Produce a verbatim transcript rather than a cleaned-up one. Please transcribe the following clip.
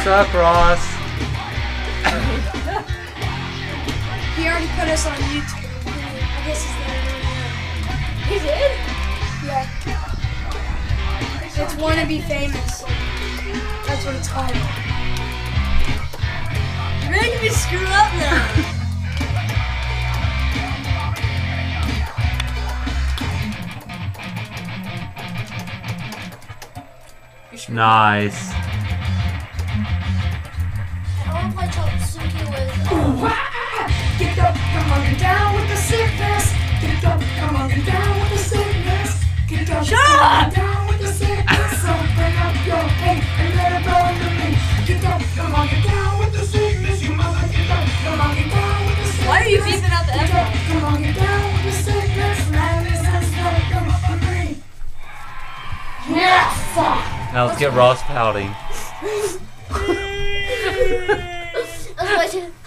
suck, Ross. He already put us on YouTube. I guess he's there. He did? Yeah. It's Wanna Be Famous. That's what it's called. You're making me screw up now. Nice. I want to play Chotsuki with. Ooh, ah, get up, come on, get down with the sickness. Get up, come on, get down with the sickness. Get up, Shut come on, up! get down with the sickness. So bring up your pain and let it burn to me. Get up, come on, get down with the sickness. You mother, get up, come on, get down with the sickness. Why are you beeping out the Get F? up, come on, get down with the sickness. Let it burn to me. Yes! Now let's get Ross pouting. Let's watch it.